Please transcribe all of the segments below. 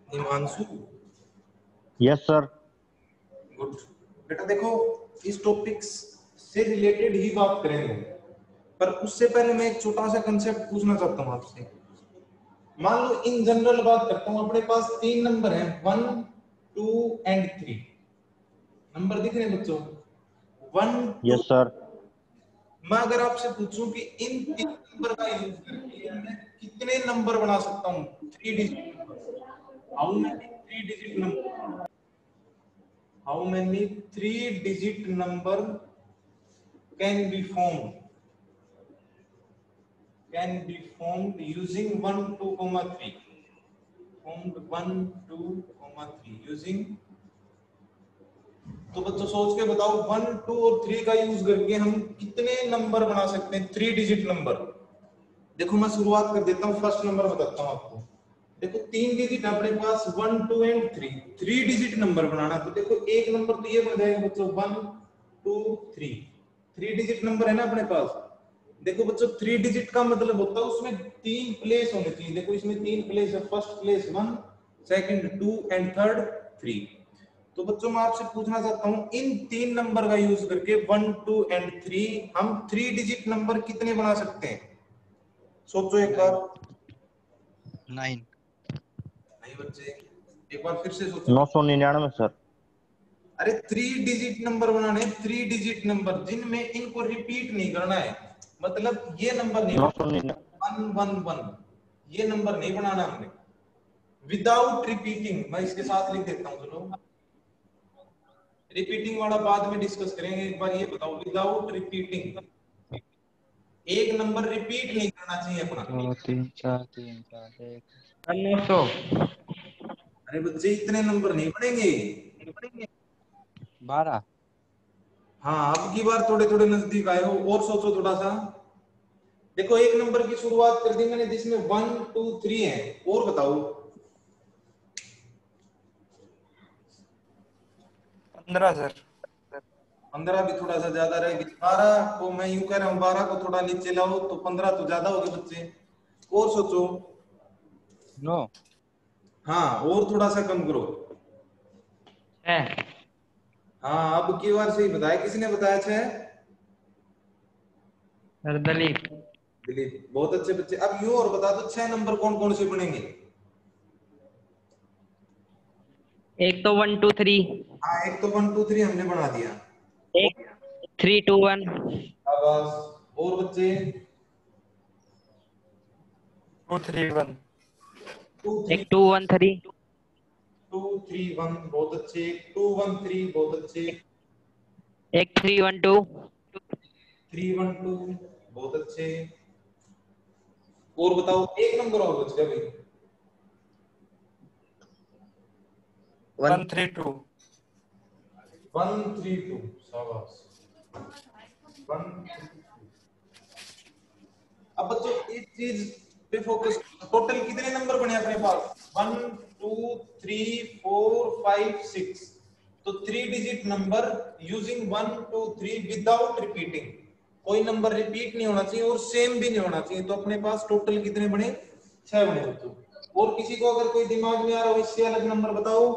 Himanshu. Yes sir. Good. बेटा देखो, इस टॉपिक्स से रिलेटेड ही बात करेंगे, पर उससे पहले मैं एक छोटा सा कंसेप्ट पूछना चाहता हूँ आपसे। मान लो इन जनरल बात करता हूँ, अपने पास 3 नंबर हैं, 1 2 एंड 3। नंबर दिख रहे हैं बच्चों? 1 2। Yes sir. मैं अगर आपसे पूछूं कि इन 3 नंबर का यूज करके मैं कितने नंबर बना सकता हूँ, 3 digit number? How many 3 digit number? How many 3 digit number can be formed? Can be formed using 1 2 3. Formed 1 2 3 using। तो बच्चों सोच के बताओ, 1 2 और 3 का यूज करके हम कितने नंबर बना सकते हैं, 3 डिजिट नंबर? देखो मैं शुरुआत कर देता हूँ, फर्स्ट नंबर बताता हूँ आपको। देखो 3 डिजिट अपने पास 1 2 एंड 3, 3 डिजिट नंबर बनाना। तो देखो एक नंबर तो ये बन जाएगा बच्चों 1 2 3, 3 डिजिट नंबर है ना अपने पास। देखो बच्चों 3 डिजिट का मतलब होता है उसमें 3 प्लेस होने चाहिए। देखो इसमें 3 प्लेस है, first place 1, second 2 and third 3। तो बच्चों मैं आपसे पूछना चाहता हूं, इन 3 नंबर का यूज करके 1 2 एंड 3 हम 3 डिजिट नंबर कितने बना सकते हैं? सोचो एक बार। 9। नहीं बच्चे, एक बार फिर से सोचो। 999 सर। अरे 3 डिजिट नंबर बनाने, 3 डिजिट नंबर जिनमें इनको रिपीट नहीं करना है। मतलब ये नंबर नहीं, 1 1 1 ये नंबर नहीं बनाना हमने विदाउट रिपीटिंग। मैं इसके साथ लिख देता हूं, चलो रिपीटिंग वाला बाद में डिस्कस करेंगे। एक बार ये बताओ, विदाउट रिपीटिंग एक नंबर रिपीट नहीं करना चाहिए अपना। 2 3 4 3 4 1 900। अरे बच्चे इतने नंबर नहीं बनेंगे। 12। हाँ अब की बार थोड़े थोड़े नजदीक आए हो, और सोचो थोड़ा सा। देखो एक नंबर की शुरुआत कर दी मैंने जिसमें 1 2 3 है, और बताओ। 15 सर। 15 भी थोड़ा सा ज्यादा रहेगी। 12 को मैं यूं कह रहा हूँ, 12 को थोड़ा नीचे लाओ तो 15 तो ज्यादा हो गए बच्चे। और सोचो। 9। हाँ और थोड़ा सा कम करो। 6। हाँ अब की बार सही बताया, किसने बताया 6? सर दलीप। दिलीप, बहुत अच्छे बच्चे। अब यूं और बता दो 6 नंबर कौन कौन से बनेंगे? एक तो 1 2 3, हाँ एक तो 1 2 3 हमने बना दिया। एक 3 2 1, आवाज और बच्चे 2 3 1, 2 3 एक 2 1 3, 2 3 1 बहुत अच्छे, 2 1 3 बहुत अच्छे, एक 3 1 2, 3 1 2 बहुत अच्छे। और बताओ एक नंबर और बच गया भाई। 1 3 2। 1 3 2 शाबाश। 1 3 2। अब बच्चों एक चीज पे फोकस, टोटल कितने नंबर बने अपने पास? 1 2 3 4 5 6। तो 3 digit number using 1 2 3 without repeating. कोई नंबर रिपीट नहीं होना चाहिए और सेम भी नहीं होना चाहिए। तो अपने पास टोटल कितने बने? 6 बने बच्चों। और किसी को अगर कोई दिमाग में आ रहा हो इससे अलग नंबर बताओ।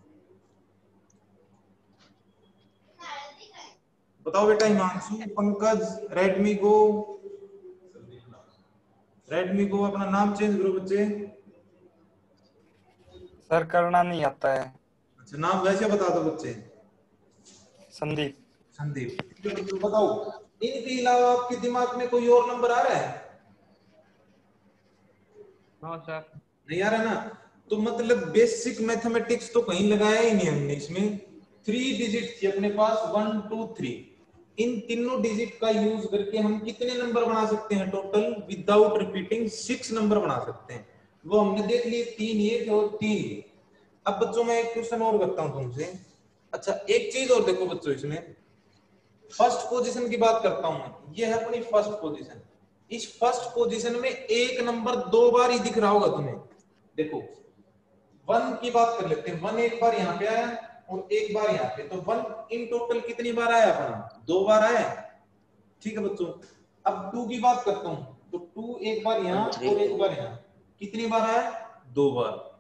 बताओ बेटा, हिमांशु, पंकज, रेडमी को अपना नाम चेंज करो बच्चे। सर करना नहीं आता है। अच्छा नाम वैसे बता दो बच्चे। संदीप। संदीप। ठीक है बच्चों बताओ, इनके अलावा आपके दिमाग में कोई और नंबर आ रहा है? No sir. नहीं आ रहा ना? तो मतलब बेसिक मैथमेटिक्स तो कहीं लगाया ही नहीं हमने इसमें। 3 डिजिट थी अपने पास, 1 2 3। इन तीनों डिजिट का यूज करके हम कितने नंबर बना सकते हैं टोटल विदाउट रिपीटिंग? 6 नंबर बना सकते हैं। वो हमने देख लिए, 3 ये थे और 3 ये। अब बच्चों मैं एक क्वेश्चन और करता हूं तुमसे। अच्छा एक चीज और देखो बच्चों, इसमें फर्स्ट पोजीशन की बात करता हूं मैं। ये है अपनी फर्स्ट पोजीशन। इस फर्स्ट पोजीशन में एक नंबर 2 बार ही दिख रहा होगा तुम्हें। देखो 1 की बात कर लेते हैं। 1 एक बार यहाँ पे आया और एक बार यहाँ पे, तो 1 इन टोटल कितनी बार आया अपना? 2 बार आया। ठीक है बच्चों। अब 2 की बात करता हूं, तो 2 एक बार यहाँ और एक बार यहाँ, कितनी बार आया? 2 बार।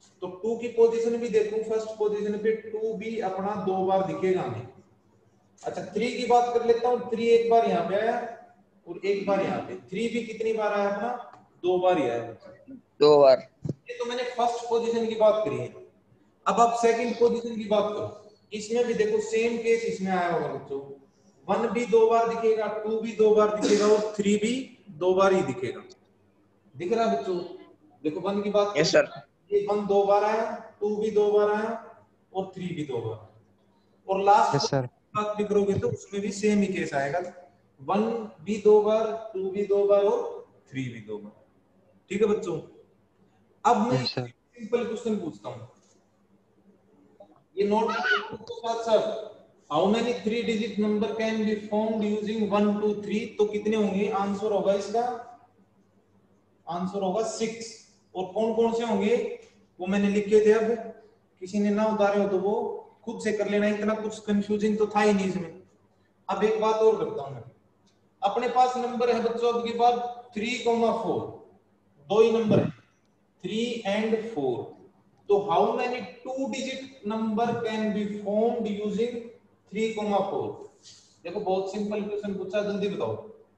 तो 2 की पोजीशन भी देखूं, फर्स्ट पोजीशन पे 2 भी अपना 2 बार दिखेगा हमें। अच्छा 3 की बात कर लेता हूं, 3 एक बार यहाँ पे आया और एक बार यहाँ पे, 3 भी कितनी बार आया अपना, 2 बार ही आया। 2 बार। ये तो मैंने फर्स्ट पोजीशन की बात करी है। अब आप सेकंड पोजीशन की बात करो, इसमें भी देखो सेम केस इसमें आया होगा बच्चों, 1 भी 2 बार दिखेगा, 2 भी 2 बार दिखेगा और 3 भी 2 बार ही दिखेगा। दिख रहा है बच्चों? देखो 1 की बात, यस सर। ये 1 2 बार आया, 2 भी 2 बार आया और 3 भी 2 बार। और लास्ट यस सर। बात भी करोगे तो उसमें भी सेम ही केस आएगा, 1 भी 2 बार, 2 भी 2 बार और 3 भी 2 बार। ठीक है बच्चों? अब मैं यस सर। सिंपल क्वेश्चन पूछता हूँ, ये नोट के साथ साथ, how many 3 digit number can be formed using 1 2 3, तो कितने होंगे? आंसर होगा इसका, आंसर होगा 6। और कौन कौन से होंगे वो मैंने लिखे थे, अब किसी ने ना उतारे हो तो वो खुद से कर लेना, इतना कुछ कंफ्यूजिंग तो था ही नहीं इसमें। अब एक बात और करता हूं मैं, अपने पास नंबर है बच्चों अब की बात 3,4, दो ही नंबर है 3 and 4, तो how many 2 digit number can be formed using 3,4? देखो बहुत सिंपल क्वेश्चन पूछा, जल्दी बताओ।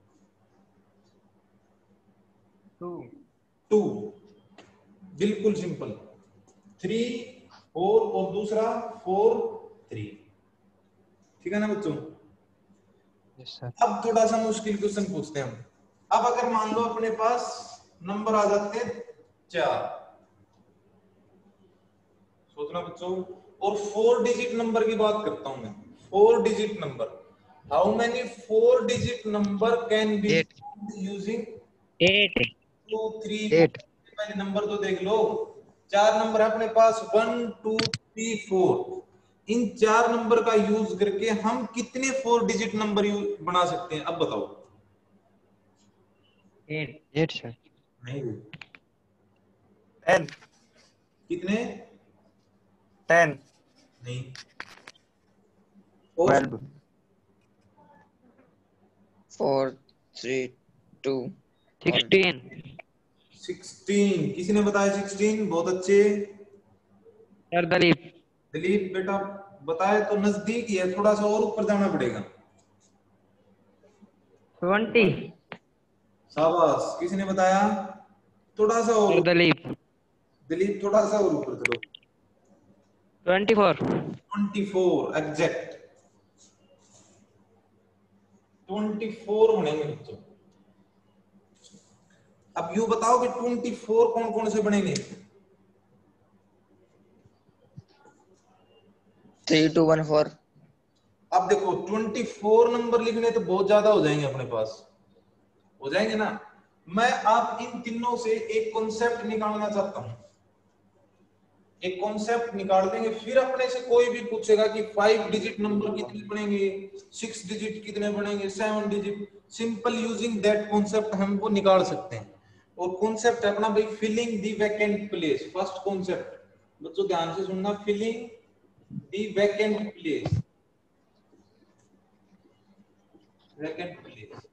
2 बिल्कुल सिंपल, 3 4 और दूसरा 4 3, ठीक है ना बच्चों? Yes sir. अब थोड़ा सा मुश्किल क्वेश्चन पूछते हैं हम। अब अगर मान लो अपने पास नंबर आ जाते हैं 4, सोचना बच्चों, और 4 डिजिट नंबर की बात करता हूं मैं, 4 digit number, how many 4 digit number can be using 8 2 3 4? पहले नंबर तो देख लो, 4 नंबर है अपने पास, 1 2 3 4, इन 4 नंबर का यूज करके हम कितने 4 डिजिट नंबर बना सकते हैं? अब बताओ। 8 सर। नहीं, 10 कितने? 10 नहीं, और 12 4 3 2 16 16, किसी ने बताया 16? बहुत अच्छे सर। दलीप। दिलीप बेटा बताए तो नजदीक ही है, थोड़ा सा और ऊपर जाना पड़ेगा। 20 शाबाश, किसी ने बताया? थोड़ा सा और, सर। दलीप। दिलीप थोड़ा सा और ऊपर चलो। 24 24 एग्जैक्ट, 24 बनेंगे बच्चों। अब यू बताओ कि 24 कौन कौन से बनेंगे? 3 2 1 4। अब देखो 24 नंबर लिखने तो बहुत ज्यादा हो जाएंगे अपने पास, हो जाएंगे ना? मैं आप इन तीनों से एक कॉन्सेप्ट निकालना चाहता हूं, एक कॉन्सेप्ट निकाल देंगे, फिर अपने से कोई भी पूछेगा कि 5 डिजिट नंबर कितने बनेंगे, 6 डिजिट कितने बनेंगे, 7 digit, simple using that concept हम वो निकाल सकते हैं। और कॉन्सेप्ट है अपना भाई filling the vacant place. First concept बच्चों ध्यान से सुनना, filling the vacant place, vacant place.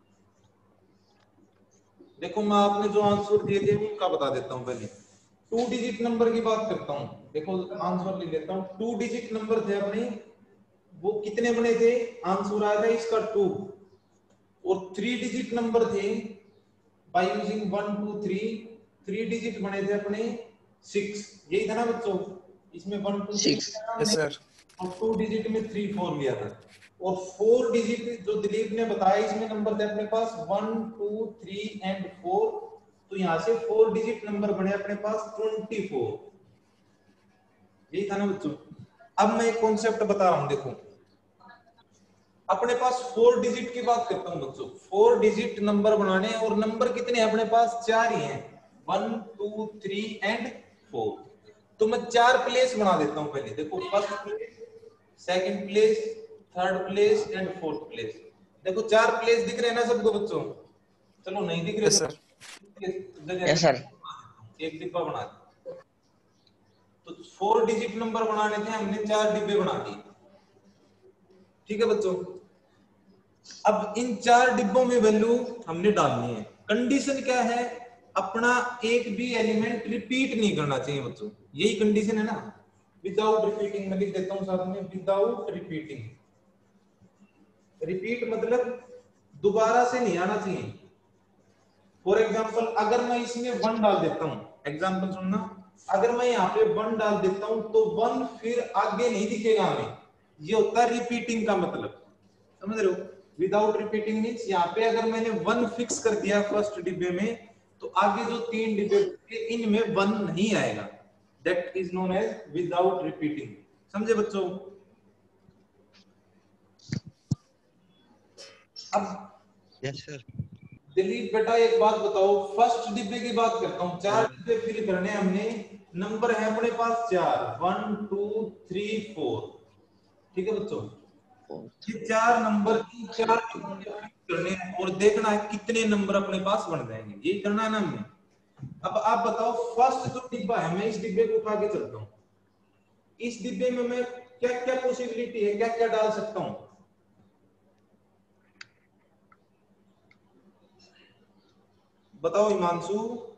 देखो मैं आपने जो आंसर दिए थे उनका बता देता हूं। पहले 2 डिजिट नंबर की बात करता हूं, देखो आंसर लिख लेता हूं। 2 डिजिट नंबर थे अपने, वो कितने बने थे? आंसर आया था इसका 2। और 3 डिजिट नंबर थे बाय यूजिंग 1 2 3, 3 डिजिट बने थे अपने 6। यही था ना बच्चों? इसमें 1 2 3 6। Yes sir. और 2 डिजिट में 3 4 लिया था। और 4 डिजिट जो दिलीप ने बताया इसमें नंबर थे अपने पास 1 2 3 एंड 4, तो यहां से 4 डिजिट नंबर बने अपने पास 24। यही था ना बच्चों? अब मैं एक कॉन्सेप्ट बता रहा हूं, देखो अपने पास 4 डिजिट की बात करता हूं बच्चों, 4 डिजिट नंबर बनाने, और नंबर कितने हैं अपने पास? 4 ही हैं, 1 2 3 एंड 4। तो मैं 4 प्लेस बना देता हूं पहले। देखो first place, second place, third place and fourth place. देखो 4 प्लेस दिख रहे हैं ना सबको बच्चों? चलो नहीं दिख रहे यस सर। Yes sir. एक डिब्बा बना दिया। तो 4 डिजिट नंबर बनाने थे, हमने 4 डिब्बे बना दिए। ठीक है बच्चों? अब इन 4 डिब्बों में वैल्यू हमने डालनी है। कंडीशन क्या है? अपना एक भी एलिमेंट रिपीट नहीं करना चाहिए बच्चों, यही कंडीशन है ना। विदाउट रिपीटिंग मैं लिख देता हूं साथ में, विदाउट रिपीटिंग। रिपीट मतलब दोबारा से नहीं आना चाहिए। फॉर एग्जांपल अगर मैं इसमें 1 डाल देता हूं, एग्जांपल सुनना, अगर मैं यहाँ पे 1 डाल देता हूं तो 1 फिर आगे नहीं दिखेगा हमें, ये होता है रिपीटिंग का मतलब, समझ रहे हो। विदाउट रिपीटिंग मींस यहाँ पे अगर मैंने 1 फिक्स कर दिया फर्स्ट डिब्बे में, तो आगे जो 3 डिब्बे इनमें 1 नहीं आएगा, that is known as without repeating. समझे बच्चों। अब यस सर। दिलीप बेटा एक बात बताओ, फर्स्ट डिब्बे की बात करता हूँ, 4 डिब्बे फिल करने हमने, नंबर है अपने पास 4, 1 2 3 4, ठीक है बच्चों। ये 4 नंबर की 4 करने हैं और देखना है कितने नंबर अपने पास बन जाएंगे, यही करना है ना हमने। अब आप बताओ फर्स्ट जो डिब्बा है, मैं इस डिब्बे को उठा के चलता हूँ, इस डिब्बे में मैं क्या क्या पॉसिबिलिटी है, क्या क्या डाल सकता हूँ, बताओ हिमांशु।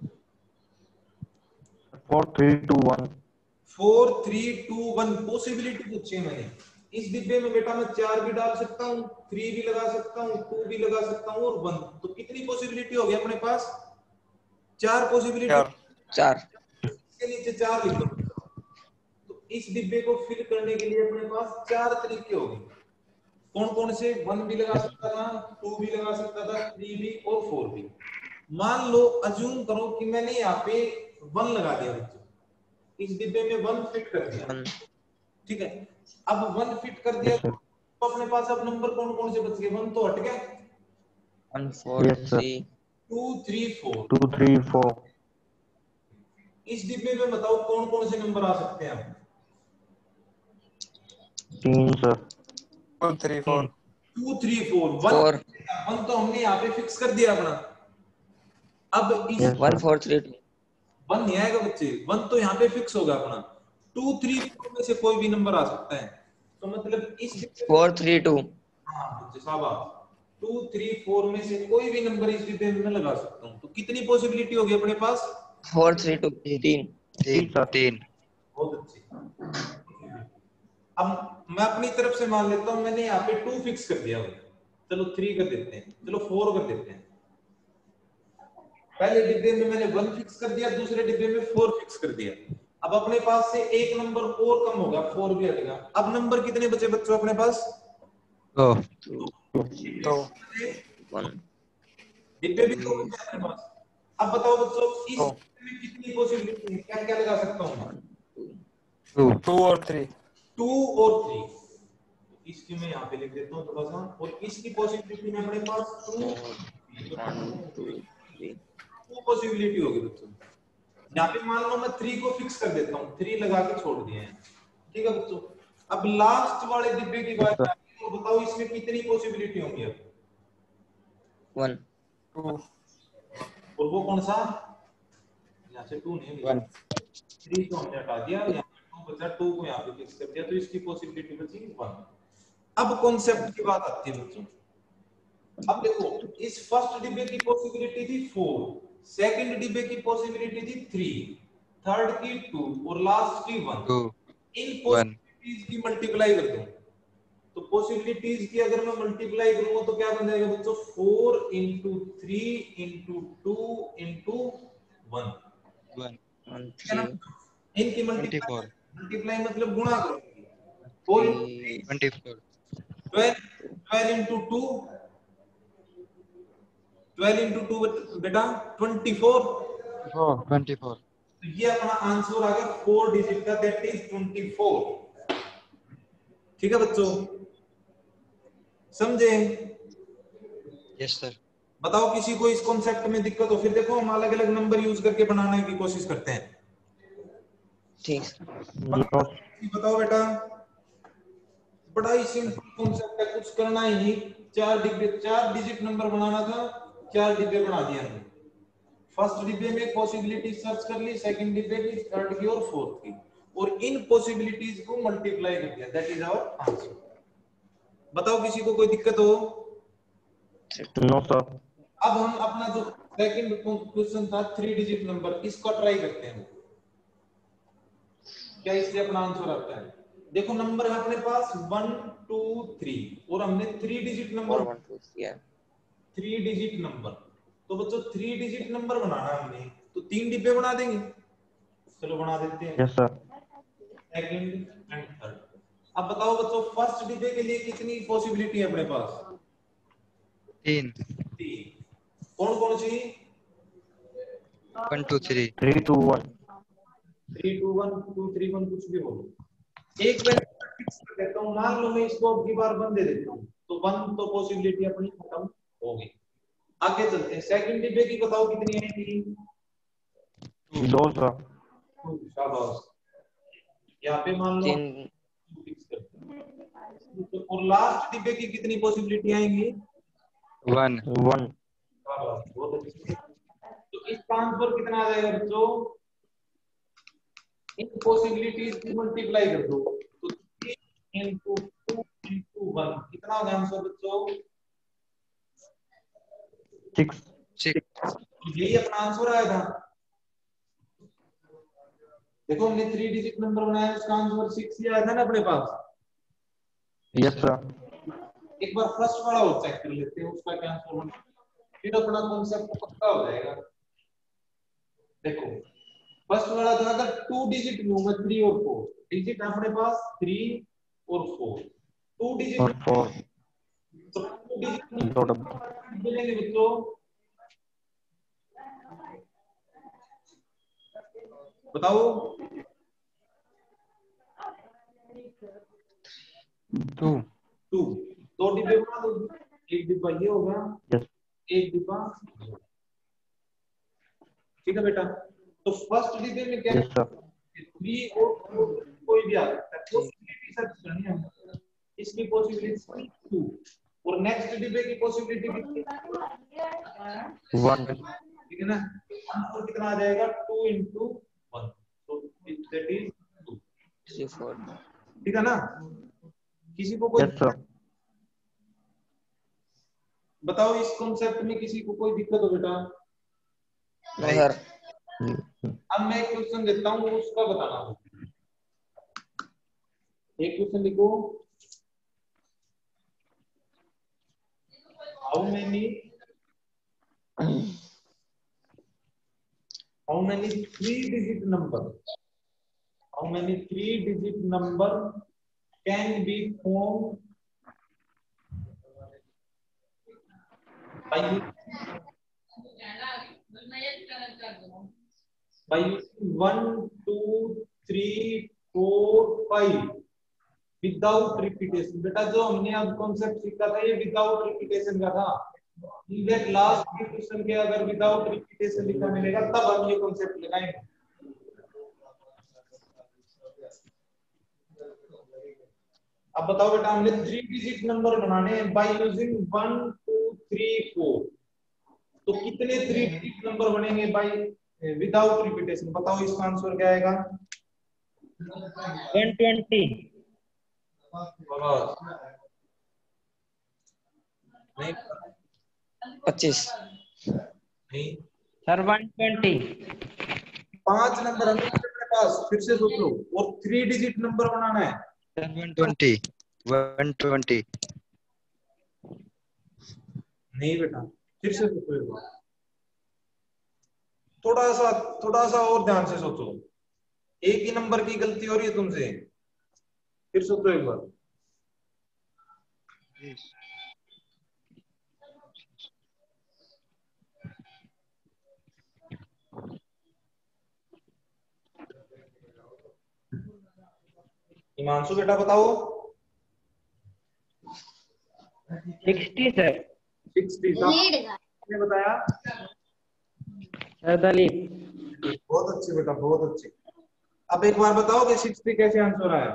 4 3 2 1 4 3 2 1 पॉसिबिलिटी पूछी है मैंने। इस डिब्बे में बेटा मैं 4 भी डाल सकता हूँ, 3 भी लगा सकता हूँ, 2 भी लगा सकता हूँ और 1, तो कितनी पॉसिबिलिटी हो गई अपने पास, 4 पॉसिबिलिटी। 4 इसके नीचे 4 लिख दो। तो इस डिब्बे को फिल करने के लिए अपने पास 4 तरीके हो गए। कौन कौन से, 1 भी लगा सकता था, 2 भी लगा सकता था, 3 भी और 4 भी। मान लो अज्यूम करो कि मैंने यहाँ पे 1 लगा दिया बच्चों, इस डिब्बे में 1 फिट कर दिया, 1 ठीक है। अब 1 फिट कर दिया Yes, sir. तो अपने पास अब नंबर कौन कौन से बच गए, 1 तो हट गया, 1 4 Yes, sir. 3 2 3 4। 2 3 4 इस डिब्बे में बताओ कौन कौन से नंबर आ सकते हैं, 3 sir. 2 3 4 2 3 4 4 1 तो हमने यहाँ पे फिक्स कर दिया अपना। अब इस Yes, 1 4 3 2 1 नहीं आएगा बच्चे, 1 तो यहाँ पे फिक्स होगा अपना, 2 3 4 में से कोई भी नंबर आ सकता है, तो मतलब इस 4 3 2 हाँ बच्चे शाबाश, 2 3 4 में से कोई भी नंबर इस डिब्बे में मैं लगा सकता हूँ, तो कितनी पॉसिबिलिटी होगी अपने पास, 4 3 2 3 3 बहुत अच्छी। अब मैं अपनी तरफ से मान लेता हूँ, मैंने यहाँ पे 2 फिक्स कर दिया, चलो 3 कर देते हैं, चलो 4 कर देते हैं। पहले डिब्बे में मैंने 1 फिक्स कर दिया, दूसरे डिब्बे में 4 फिक्स कर दिया। अब अपने पास से एक नंबर और कम होगा, 4 भी हटेगा। अब नंबर कितने बचे बच्चों अपने पास, 2 2 1 डिब्बे भी 2 बचे अपने पास। अब बताओ बच्चों इस डिब्बे में कितनी पॉसिबिलिटी है, क्या क्या लगा सकता हूँ मैं, 2 और 3 2 और 3, इसकी मैं यहाँ पे लिख देता हूँ थोड़ा सा, और इसकी पॉसिबिलिटी में अपने पास 2 1 2 3 पॉसिबिलिटी होगी बच्चों। यहाँ पे मान लो मैं 3 को फिक्स कर देता हूँ, 3 लगा के छोड़ दिए हैं, ठीक है बच्चों। अब लास्ट वाले डिब्बे की बात आती है, तो बताओ इसमें कितनी पॉसिबिलिटी होंगी अब, 1 2 और वो कौन सा, यहाँ से 2 नहीं, 1 3 को हमने हटा दिया, यहाँ पे 2 बचा, 2 को यहाँ पे फिक्स कर दिया, तो इसकी पॉसिबिलिटी बची 1। अब कॉन्सेप्ट की बात आती है बच्चों। अब देखो इस फर्स्ट डिब्बे की पॉसिबिलिटी थी 4, सेकंड डिब्बे की पॉसिबिलिटी थी 3, थर्ड की 2 और लास्ट की 1। 2 इन 1 पॉसिबिलिटीज की मल्टीप्लाई कर दूं, तो पॉसिबिलिटीज की अगर मैं मल्टीप्लाई करूंगा तो क्या बन जाएगा बच्चों, 4 into 3 into 2 into 1, 1 ठीक है ना। इनकी 24 मल्टीप्लाई मतलब गुणा करोगे, 4 into 3 24 12, 12 into 2 12 into 2 बेटा 24, 24 तो ये अपना आंसर आ गया 4 डिजिट का, दैट इज 24, ठीक है बच्चों, समझे। Yes sir. बताओ किसी को इस कॉन्सेप्ट में दिक्कत हो, फिर देखो हम अलग अलग नंबर यूज करके बनाने की कोशिश करते हैं, ठीक बताओ बेटा। बड़ा ही सिंपल कॉन्सेप्ट है, कुछ करना ही नहीं, 4 डिजिट नंबर बनाना था, 4 डिब्बे बना दिया हमने। फर्स्ट डिब्बे में पॉसिबिलिटी सर्च कर ली, सेकंड डिब्बे की, थर्ड की और फोर्थ की, और इन पॉसिबिलिटीज को मल्टीप्लाई कर दिया, दैट इज आवर आंसर। बताओ किसी को कोई दिक्कत हो, No, sir. अब हम अपना जो सेकंड क्वेश्चन था 3 डिजिट नंबर, इसको ट्राई करते हैं क्या इससे अपना आंसर आता है। देखो नंबर है अपने पास 1 2 3 और हमने 3 डिजिट नंबर 4 1 2 3 है। 3 डिजिट नंबर, तो बच्चों 3 डिजिट नंबर बनाना है हमने, तो 3 डिब्बे बना देंगे। चलो बना देते हैं, yes sir. Second and third. अब बताओ बच्चों फर्स्ट डिब्बे के लिए कितनी पॉसिबिलिटी है अपने पास? 3 तीन। कौन कौन सी? 1 2 3 3 2 1 3 2 1 2 3 1 कुछ भी बोलो। एक मैं फिक्स कर देता हूँ, मान लो मैं इसको अब की बार 1 दे देता हूँ, तो 1 तो पॉसिबिलिटी अपनी खत्म हो गई। आगे चलते हैं, सेकंड डिब्बे की बताओ कितनी आएगी? 2 सर। शाबाश, यहाँ पे मान लो 3 फिक्स करते हैं। और लास्ट डिब्बे की कितनी पॉसिबिलिटी आएंगी? 1 1 शाबाश, बहुत अच्छी। तो इसका आंसर कितना आ जाएगा बच्चों? इन पॉसिबिलिटीज को मल्टीप्लाई कर दो, तो 3 into 2 into 1 कितना होगा आंसर बच्चों? 6 6 यही अपना आंसर आया था। देखो हमने 3 डिजिट नंबर बनाया, उसका आंसर 6 ही आया था ना अपने पास। Yes sir. एक बार फर्स्ट वाला और चेक कर लेते हैं उसका क्या आंसर होगा, फिर अपना कॉन्सेप्ट पक्का हो जाएगा। देखो फर्स्ट वाला था, अगर 2 डिजिट लूं मैं 3 और 4 डिजिट अपने पास 3 और 4, 2 डिजिट और 4 तो 2 डिजिट दो डब्बे। मिलेंगे बच्चों। बताओ 2 2 दो डिब्बे बना दो, एक डिब्बा ये होगा, यस एक डिब्बा, ठीक है बेटा। तो फर्स्ट डिब्बे में क्या है? Yes sir. 3 और 4 कोई भी आ सकता है, पॉसिबिलिटी सर्च करनी है हमको। इसकी पॉसिबिलिटी 2 और नेक्स्ट डिब्बे की पॉसिबिलिटी कितनी? 1 ठीक है ना, आंसर कितना आ जाएगा? 2 into 1, तो दैट इज 2। 3 4 ठीक है ना, किसी को कोई यस सर। बताओ इस कॉन्सेप्ट में किसी को कोई दिक्कत हो बेटा? No sir. अब मैं एक क्वेश्चन देता हूँ उसका बताना हो। एक क्वेश्चन लिखो, how many 3 digit number can be formed by using 1 2 3 4 5 without repetition. बेटा जो हमने अब कॉन्सेप्ट सीखा था ये विदाउट रिपीटेशन का था। इनफैक्ट लास्ट के क्वेश्चन के अगर विदाउट रिपीटेशन लिखा मिलेगा तब हम ये कॉन्सेप्ट लगाएंगे। अब बताओ बेटा, हमने 3 डिजिट नंबर बनाने हैं बाय यूजिंग 1 2 3 4, तो कितने 3 डिजिट नंबर बनेंगे बाय विदाउट रिपीटेशन? बताओ इसका आंसर क्या आएगा? 120 नहीं 25 नहीं, सर 120 5 नंबर हमें अपने पास, फिर से सोच लो, और 3 डिजिट नंबर बनाना है। 120 120 नहीं बेटा, फिर से सोचो एक बार, थोड़ा सा और ध्यान से सोचो, एक ही नंबर की गलती हो रही है तुमसे, फिर सोचो एक बार। हिमांशु बेटा बताओ। 60 सर। 60 ने बताया। सर दलीप। बहुत अच्छे बेटा, बहुत अच्छे। अब एक बार बताओ कि 60 कैसे आंसर आया?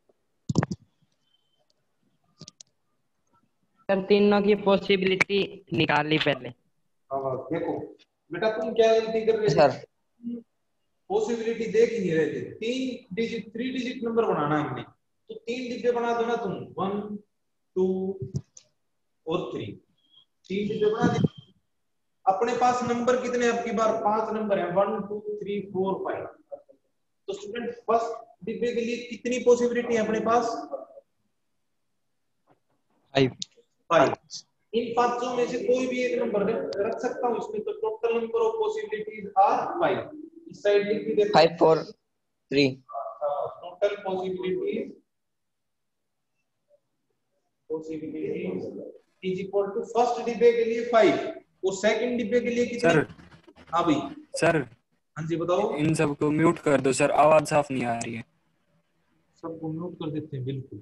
सर तीनों की पॉसिबिलिटी निकाली पहले। देखो बेटा तुम क्या गलती कर रहे सर थे, पॉसिबिलिटी देख ही नहीं रहे थे। 3 डिजिट नंबर बनाना है हमने, तो 3 डिब्बे बना दो ना तुम, 1 2 और 3 डिब्बे बना दिए। अपने पास नंबर कितने हैं? आपकी बार 5 नंबर है, 1 2 3 4 5। तो स्टूडेंट फर्स्ट डिब्बे के लिए कितनी पॉसिबिलिटी है अपने पास? 5। इन पांचों में से कोई भी एक नंबर रख सकता हूं इसमें, तो total number of possibilities are 5। इस साइड लिख भी देते 5 4 3। Total possibilities is equal to first डिब्बे के लिए 5 और सेकंड डिब्बे के लिए कितने? सर हाँ भाई। सर हाँ जी बताओ। इन सबको म्यूट कर दो सर, आवाज साफ नहीं आ रही है। सबको म्यूट कर देते हैं, बिल्कुल।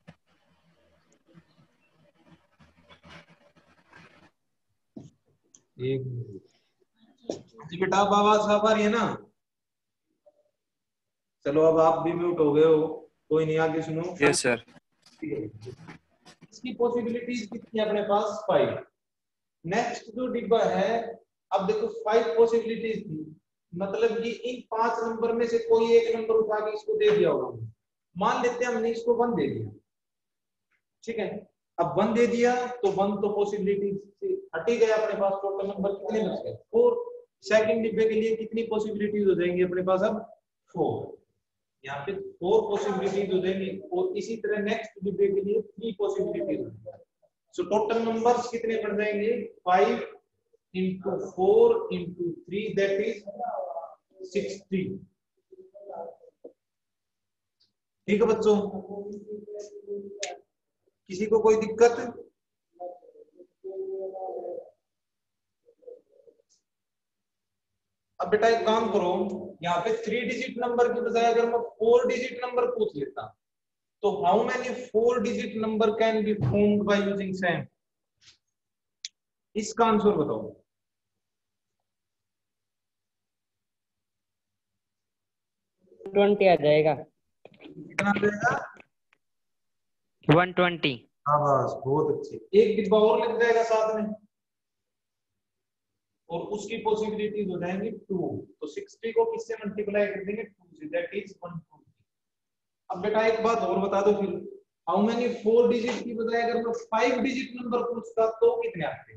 एक मिनट जी बेटा, अब आवाज साफ आ रही है ना? चलो अब आप भी म्यूट हो गए हो, कोई नहीं, आगे सुनो। Yes sir. इसकी पॉसिबिलिटीज कितनी है अपने पास? 5। नेक्स्ट जो डिब्बा है, अब देखो 5 पॉसिबिलिटीज थी, मतलब कि इन 5 नंबर में से कोई एक नंबर उठा के इसको दे दिया होगा। मान लेते हैं हमने इसको 1 दे दिया, ठीक है। अब 1 दे दिया तो 1 तो पॉसिबिलिटी से हट ही गया अपने पास। टोटल नंबर कितने बच गए? 4। सेकंड डिब्बे के लिए कितनी पॉसिबिलिटीज हो जाएंगी अपने पास? अब 4। यहाँ पे 4 पॉसिबिलिटीज हो जाएंगी और इसी तरह नेक्स्ट डिब्बे के लिए 3 पॉसिबिलिटीज हो जाएंगी। सो टोटल नंबर्स कितने बढ़ जाएंगे? 5 into 4 into 3 that is 60। ठीक है बच्चों, किसी को कोई दिक्कत? अब बेटा एक काम करो, यहाँ पे 3 डिजिट नंबर की बजाय अगर मैं 4 डिजिट नंबर पूछ लेता, तो how many 4 digit number can be found by using same? इसका आंसर बताओ। ट्वेंटी आ जाएगा। कितना आ जाएगा? 120। हाँ बस, बहुत अच्छे। एक डिब्बा और लग जाएगा साथ में और उसकी पॉसिबिलिटीज हो जाएंगी 2। तो 60 को किससे मल्टीप्लाई कर देंगे? 2 से, दैट इज 120। अब बेटा एक बात और बता दो फिर, हाउ मेनी 4 डिजिट की बजाय अगर मैं 5 डिजिट नंबर पूछता तो कितने आते?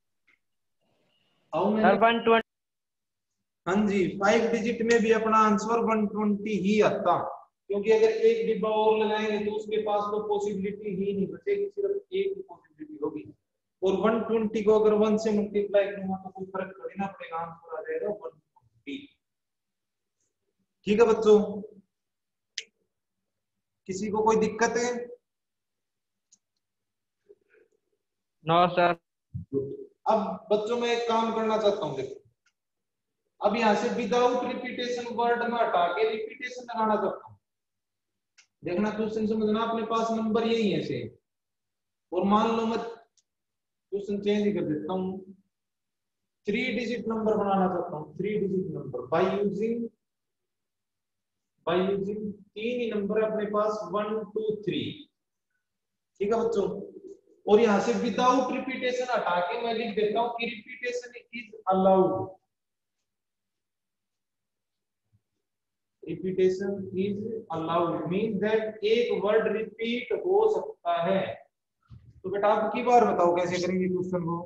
How many? 120। हाँ जी, 5 डिजिट में भी अपना आंसर 120 ही आता, क्योंकि अगर एक डिब्बा और लगाएंगे तो उसके पास तो पॉसिबिलिटी ही नहीं बचेगी, सिर्फ एक ही पॉसिबिलिटी होगी। और 120 को अगर 1 से मल्टीप्लाई करूंगा तो कोई फर्क थोड़ी ना पड़ेगा, आंसर आ जाएगा 120। ठीक है बच्चों, किसी को कोई दिक्कत है? No sir. अब बच्चों मैं एक काम करना चाहता हूँ, देखो अब यहाँ से विदाउट रिपीटेशन वर्ड में हटा के रिपीटेशन लगाना चाहता हूँ। देखना क्वेश्चन समझना, अपने पास नंबर यही है सेम, और मान लो मैं क्वेश्चन चेंज ही कर देता हूँ, 3 डिजिट नंबर बनाना चाहता हूँ। 3 डिजिट नंबर बाय यूजिंग 3 ही नंबर है अपने पास, 1 2 3। ठीक है बच्चों, और यहाँ से विदाउट रिपीटेशन हटा के मैं लिख देता हूँ कि repetition is allowed. Repetition is allowed mean that एक वर्ड रिपीट हो सकता है। तो बेटा आप की बार बताओ कैसे करेंगे क्वेश्चन को?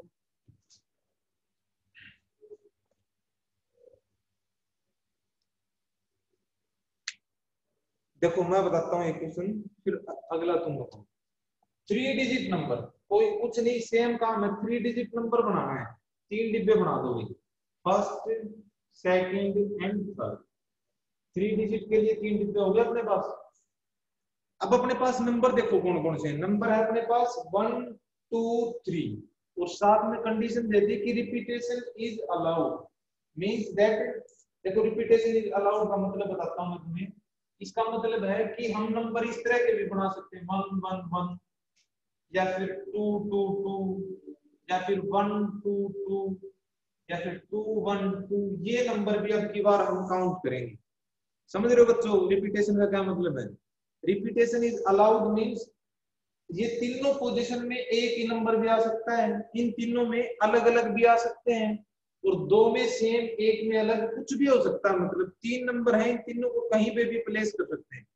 देखो मैं बताता हूँ एक क्वेश्चन, फिर अगला तुम बताओ। 3 डिजिट नंबर, कोई कुछ नहीं, सेम काम है, 3 डिजिट नंबर बनाना है। 3 डिब्बे बना दो भाई, first second and third. 3 digit के लिए 3 डिब्बे हो गए अपने पास। अब अपने पास नंबर देखो कौन कौन से नंबर है अपने पास, 1 2 3, और साथ में कंडीशन दे दी कि repetition is allowed means that. देखो रिपीटेशन इज अलाउड का मतलब बताता हूं मैं तुम्हें। इसका मतलब है कि हम नंबर इस तरह के भी बना सकते हैं, 1 1 1 या फिर 2 2 2 या फिर 1 2 2 या फिर 2 1 2। ये नंबर भी अब की बार हम काउंट करेंगे। समझ रहे हो बच्चों रिपीटेशन का क्या मतलब है? रिपीटेशन इज अलाउड मींस ये तीनों पोजीशन में एक ही नंबर भी आ सकता है, इन तीनों में अलग अलग भी आ सकते हैं, और 2 में सेम, एक में अलग, कुछ भी हो सकता है। मतलब 3 नंबर हैं, इन तीनों को कहीं पे भी प्लेस कर सकते हैं।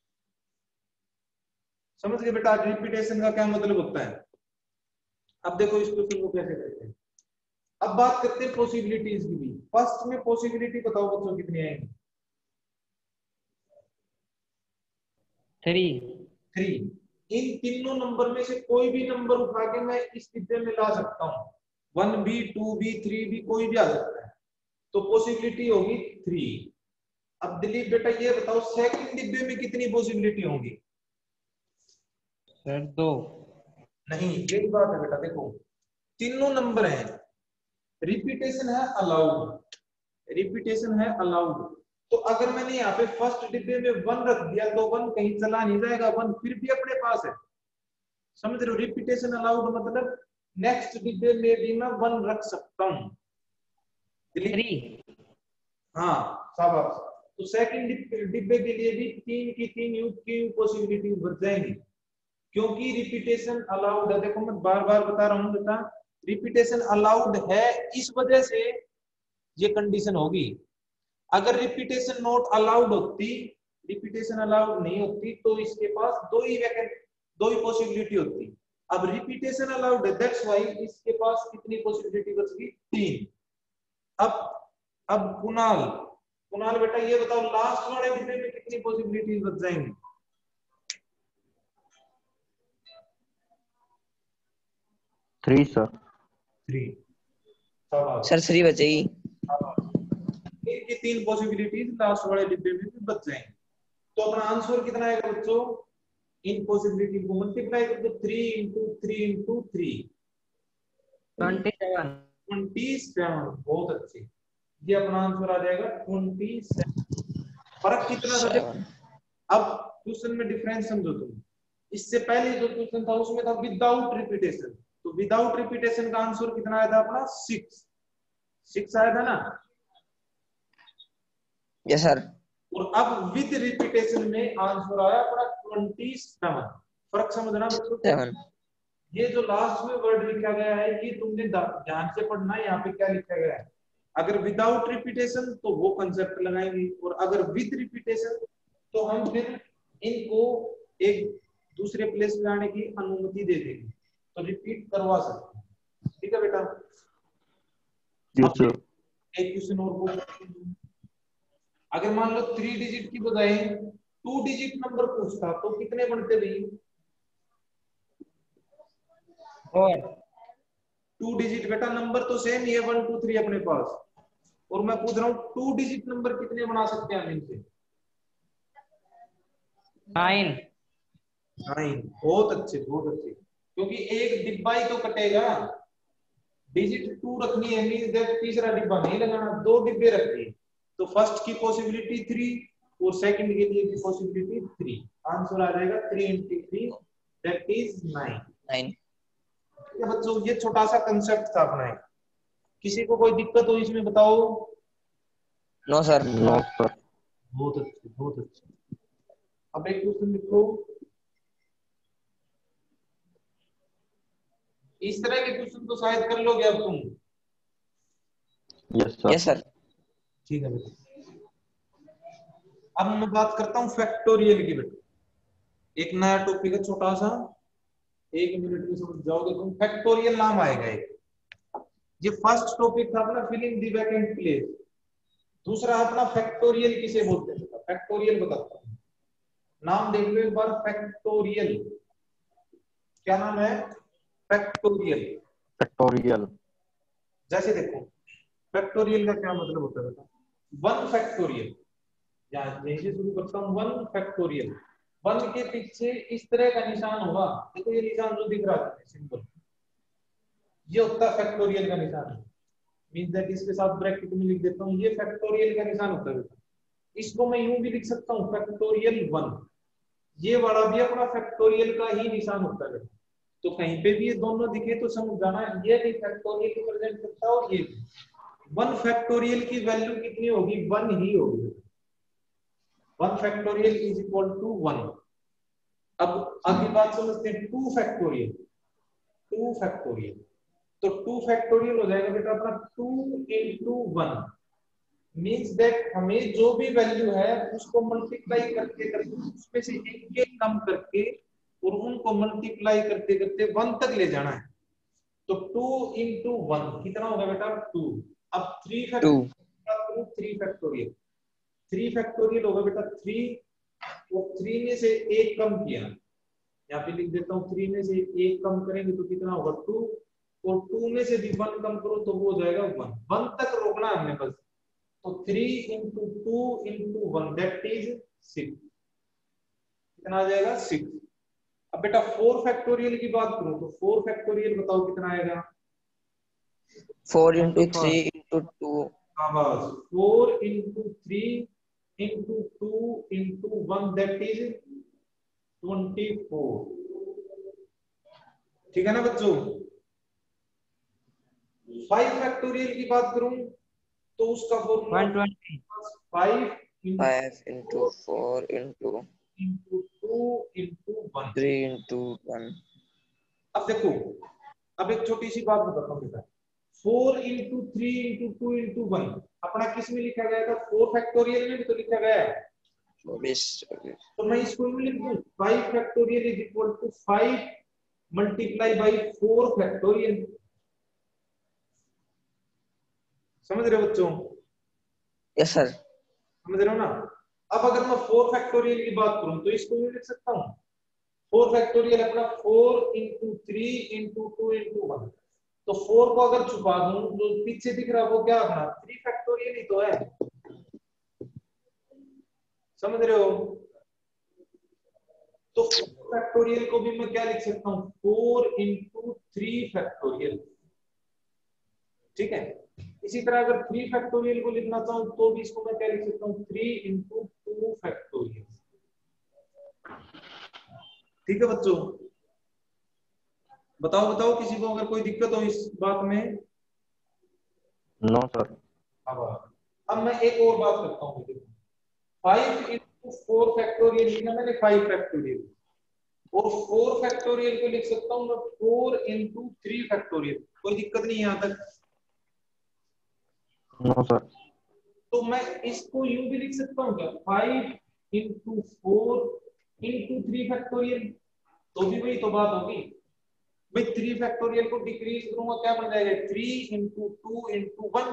समझ गए बेटा रिपीटेशन का क्या मतलब होता है? अब देखो इस क्वेश्चन को कैसे करते हैं। अब बात करते हैं पॉसिबिलिटीज की भी। फर्स्ट में पॉसिबिलिटी बताओ बच्चों कितनी आएंगी? 3 3। इन तीनों नंबर में से कोई भी नंबर उठा के मैं इस डिब्बे में ला सकता हूँ, 1 भी 2 भी 3 भी, कोई भी आ सकता है, तो पॉसिबिलिटी होगी 3। अब दिलीप बेटा ये बताओ सेकंड डिब्बे में कितनी पॉसिबिलिटी होंगी? सर 2। नहीं, यही बात है बेटा, देखो तीनों नंबर हैं, रिपीटेशन है अलाउड, रिपीटेशन है अलाउड। तो अगर मैंने यहाँ पे फर्स्ट डिब्बे में 1 रख दिया तो 1 कहीं चला नहीं जाएगा, 1 फिर भी अपने पास है, समझ रहे हो? रिपीटेशन अलाउड मतलब नेक्स्ट डिब्बे में भी मैं 1 रख सकता हूँ। 3 हाँ शाबाश। तो सेकंड डिब्बे के लिए भी 3 की 3 यूज की पॉसिबिलिटी बच जाएंगी, क्योंकि रिपीटेशन अलाउड है। देखो मैं बार बार बता रहा हूँ बेटा, रिपीटेशन अलाउड है, इस वजह से ये कंडीशन होगी। अगर रिपीटेशन नॉट अलाउड होती, रिपीटेशन अलाउड नहीं होती, तो इसके पास दो ही पॉसिबिलिटी होती। अब रिपीटेशन अलाउड है, दैट्स व्हाई इसके पास कितनी पॉसिबिलिटी बच गई? 3। अब कुणाल बेटा ये बताओ लास्ट वाले डिब्बे में कितनी पॉसिबिलिटीज बच जाएंगी? 3 सर। 3। सर 3 बचेगी। की 3 पॉसिबिलिटीज लास्ट वाले डिब्बे में भी बच जाएंगे। तो अपना आंसर कितना आएगा बच्चों? इन पॉसिबिलिटी को मल्टीप्लाई कर दो, 3 इंटू 3 इंटू 3 27। 27। बहुत अच्छे, ये अपना आंसर आ जाएगा 27। फर्क कितना था? 7 अब क्वेश्चन में डिफरेंस समझो तुम। इससे पहले जो क्वेश्चन था उसमें था विदाउट रिपीटेशन, तो विदाउट रिपीटेशन का आंसर कितना आया था अपना? 6 आया था ना? Yes sir. और अब विद रिपीटेशन में आंसर आया अपना 27। फर्क समझना बच्चों। 7 ये जो लास्ट में वर्ड लिखा गया है ये तुमने ध्यान से पढ़ना है, यहाँ पे क्या लिखा गया है। अगर विदाउट रिपीटेशन तो वो कंसेप्ट लगाएंगे, और अगर विद रिपीटेशन तो हम फिर इनको एक दूसरे प्लेस में आने की अनुमति दे देंगे, तो रिपीट करवा सकते हैं। ठीक है बेटा? Yes sir. एक क्वेश्चन और पूछो। अगर मान लो 3 डिजिट की बजाय 2 डिजिट नंबर पूछता तो कितने बनते भाई? 4 2 डिजिट बेटा, नंबर तो सेम ही है 1 2 3 अपने पास, और मैं पूछ रहा हूँ 2 डिजिट नंबर कितने बना सकते हैं हम इनसे? 9 9। बहुत अच्छे, बहुत अच्छे, क्योंकि एक डिब्बा ही तो कटेगा। डिजिट 2 रखनी है, मींस दैट तीसरा डिब्बा नहीं लगाना, 2 डिब्बे रखनी है, तो फर्स्ट की पॉसिबिलिटी 3 और सेकंड के लिए भी पॉसिबिलिटी 3। आंसर आ जाएगा 3 into 3 दैट इज 9। 9 बच्चों ये छोटा सा कंसेप्ट था अपना। किसी को कोई दिक्कत हो इसमें बताओ? No sir. No sir. बहुत अच्छे, बहुत अच्छे। अब एक क्वेश्चन लिखो। इस तरह के क्वेश्चन तो शायद कर लोगे अब तुम। Yes sir. Yes sir. ठीक है बेटा। अब मैं बात करता हूँ फैक्टोरियल की बेटा। एक नया टॉपिक है छोटा सा, 1 मिनट में समझ जाओगे तुम। फैक्टोरियल नाम आएगा एक। ये फर्स्ट टॉपिक था अपना फिलिंग द वैकेंट प्लेस। दूसरा अपना फैक्टोरियल किसे बोलते हैं? फैक्टोरियल बताता हूँ, नाम देख लो एक बार। फैक्टोरियल क्या नाम है? फैक्टोरियल। फैक्टोरियल। जैसे देखो फैक्टोरियल का क्या मतलब होता है बेटा? 1 फैक्टोरियल, यहीं से शुरू करता हूँ। 1 फैक्टोरियल, 1 के पीछे इस तरह का निशान होगा। देखो ये निशान जो दिख रहा है सिंबल, ये होता है फैक्टोरियल का निशान। मींस दैट इसके साथ ब्रैकेट में लिख देता हूँ, ये फैक्टोरियल का निशान होता है। इसको मैं यूं भी लिख सकता हूँ फैक्टोरियल 1। ये वाला भी अपना फैक्टोरियल का ही निशान होता है। तो कहीं पे भी ये दोनों दिखे तो समझ जाना ये भी फैक्टोरियल रिप्रेजेंट करता है, और ये 1 फैक्टोरियल की वैल्यू कितनी होगी? 1 ही होगी। 1 फैक्टोरियल इज इक्वल टू 1। अब अगली बात समझते हैं 2 फैक्टोरियल। 2 फैक्टोरियल, तो 2 फैक्टोरियल हो जाएगा बेटा अपना 2 into 1। मींस दैट हमें जो भी वैल्यू है उसको मल्टीप्लाई करते करते उसमें से एक कम करके और उनको मल्टीप्लाई करते करते 1 तक ले जाना है। तो 2 into 1 कितना होगा बेटा 2। अब 3 2 फैक्टोरियल 3 फैक्टोरियल 3 फैक्टोरियल होगा बेटा 3, तो 3 में से 1 कम किया, यहाँ पे लिख देता हूँ 3 में से 1 कम करेंगे तो कितना होगा 2, और 2 में से भी 1 कम करो तो वो हो जाएगा 1 तक रोकना है हमने बस। तो 3 into 2 into 1 दैट इज 6, कितना आ जाएगा 6। अब बेटा 4 फैक्टोरियल की बात करूं तो 4 फैक्टोरियल बताओ कितना आएगा। 4 into 3 into 2 हाँ बस 4 into 3 into 2 into 1 that is 24। ठीक है ना बच्चों। 5 फैक्टोरियल की बात करूं तो उसका formula 120 5 5 into 4 into into 2 into 1। 3 into 1 अब देखो, अब एक छोटी सी बात बताता हूँ बेटा, 4 into 3 into 2 into 1 अपना किस में लिखा गया था, 4 फैक्टोरियल में भी तो लिखा गया है। 24 तो मैं इसको में लिख दूं 5 factorial is equal to 5 multiply by 4 factorial. समझ रहे हो बच्चों, यस सर समझ रहे हो ना। अब अगर मैं 4 फैक्टोरियल की बात करूं तो इसको मैं लिख सकता हूं 4 फैक्टोरियल अपना 4 into 3 into 2 into 1। तो 4 को अगर छुपा दूं जो पीछे दिख रहा है वो क्या अपना 3 फैक्टोरियल ही तो है। समझ रहे हो। तो 4 फैक्टोरियल को भी मैं क्या लिख सकता हूं 4 into 3 फैक्टोरियल। ठीक है, इसी तरह अगर 3 फैक्टोरियल को लिखना चाहूं तो भी इसको मैं क्या लिख सकता हूं 3 into 2 फैक्टोरियल। ठीक है बच्चों, बताओ बताओ किसी को अगर कोई दिक्कत हो इस बात में। No sir. अब मैं एक और बात करता हूँ, 5 into 4 फैक्टोरियल लिखा मैंने 5 फैक्टोरियल, और 4 फैक्टोरियल को लिख सकता हूँ मैं 4 into 3 फैक्टोरियल। कोई दिक्कत नहीं है यहाँ तक। No sir. तो मैं इसको यूं भी लिख सकता हूँ क्या 5 into 4 into 3 फैक्टोरियल, तो भी वही तो बात होगी भाई। 3 फैक्टोरियल को डिक्रीज करूंगा क्या बन जाएगा 3 into 2 into 1।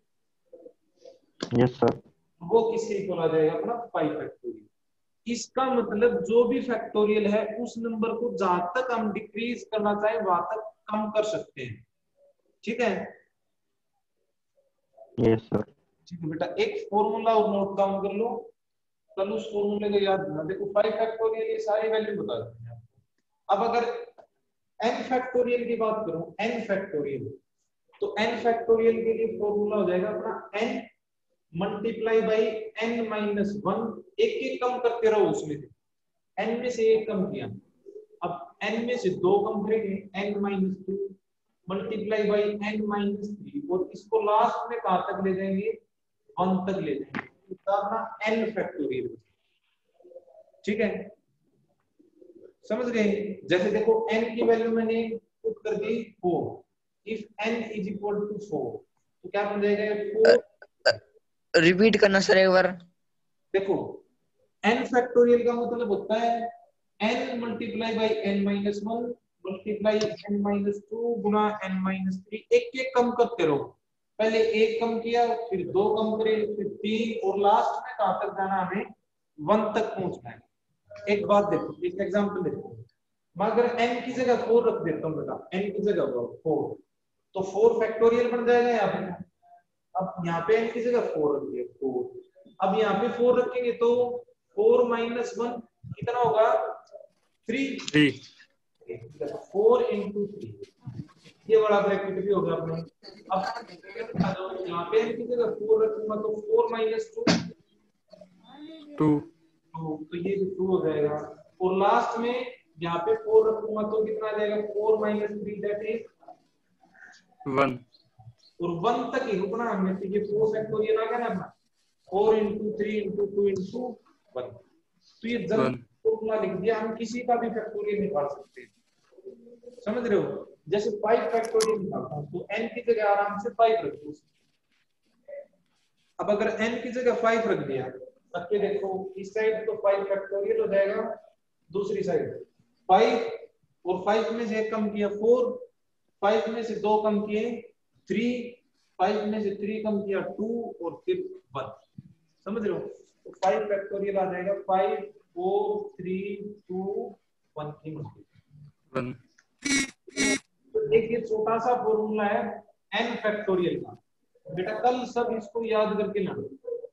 Yes sir. वो किसके इक्वल आ जाएगा अपना 5 फैक्टोरियल। इसका मतलब जो भी फैक्टोरियल है उस नंबर को जहां तक हम डिक्रीज करना चाहे वहां तक कम कर सकते हैं। ठीक है, यस सर। ठीक है बेटा, एक फॉर्मूला और नोट डाउन कर लो, कल उस फॉर्मूले को याद रखना। देखो 5 फैक्टोरियल ये सारी वैल्यू बता देते हैं। अब अगर n फैक्टोरियल की बात करूं, n फैक्टोरियल, तो n फैक्टोरियल के लिए फॉर्मूला हो जाएगा अपना n multiply by n minus 1। एक एक कम करते रहो उसमें से, n में से एक कम किया, अब n में से 2 कम करेंगे n minus 2 multiply by n minus 3, और इसको लास्ट में कहां तक ले जाएंगे 1 तक ले जाएंगे, तो अपना n फैक्टोरियल। ठीक है, समझ गए। जैसे देखो n की वैल्यू मैंने पुट कर दी 4, if n is equal to 4 तो क्या बन जाएगा 4। रिपीट करना सर एक बार। देखो n फैक्टोरियल का मतलब होता है n multiply by n minus 1 multiply n minus 2 गुना n माइनस 3। एक एक कम करते रहो, पहले एक कम किया फिर 2 कम करे फिर 3, और लास्ट में कहां तक जाना हमें 1 तक पहुंचना है। एक बात देखो, एक एग्जांपल देखो, मैं अगर n की जगह 4 रख देता हूं बेटा, n की जगह 4 तो 4 फैक्टोरियल बन जाएगा यहाँ पे। अब यहाँ पे n की जगह 4 रख दिया 4, अब यहाँ पे 4 रखेंगे तो 4 माइनस 1 कितना होगा 3। 4 into 3, ये बड़ा ब्रैकेट भी होगा अपने। अब यहाँ पे n की जगह 4 रखूंगा तो 4 माइनस 2 तो ये 2 हो जाएगा, और लास्ट में यहाँ पे 4 रखूंगा तो कितना आ जाएगा 4 माइनस 3 दैट इज 1। और 1 तक ही रुकना हमने, तो ये 4 फैक्टोरियल आ गया ना अपना 4 into 3 into 2 into 1। तो ये जल्द फॉर्मूला लिख दिया, हम किसी का भी फैक्टोरियल निकाल सकते हैं। समझ रहे हो, जैसे 5 फैक्टोरियल निकालता हूं तो n की जगह आराम से 5 रख दो। अब अगर n की जगह 5 रख दिया, रख के देखो इस साइड तो 5 फैक्टोरियल हो जाएगा, दूसरी साइड 5 और 5 में से एक कम किया 4, 5 में से 2 कम किए 3, 5 में से 3 कम किया 2 और फिर 1। समझ रहे हो? तो 5 फैक्टोरियल आ जाएगा 5 4 3 2 1 की मल्टीप्लाई। 1 तो एक ये छोटा सा फॉर्मूला है n फैक्टोरियल का, बेटा कल सब इसको याद करके ना।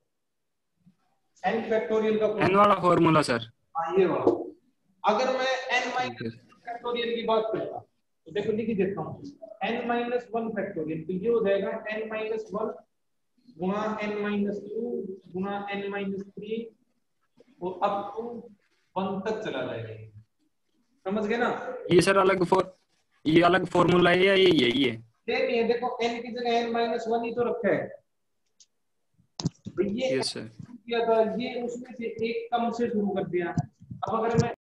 n फैक्टोरियल का n वाला फॉर्मूला सर। ये वाला। अगर मैं n माइनस फैक्टोरियल की बात करता तो देखो लिख देता हूँ n माइनस 1 फैक्टोरियल, तो ये हो जाएगा n माइनस 1 गुणा n माइनस 2 गुणा n माइनस 3 और अब टू 1 तक चला जाएगा। समझ गए ना? ये सर ये अलग फॉर्मूला है या ये यही है? सेम ही है, देखो n की जगह n माइनस 1 ही तो रखा है। तो ये यस सर। किया था, ये उसमें से एक कम से शुरू कर दिया। अब अगर मैं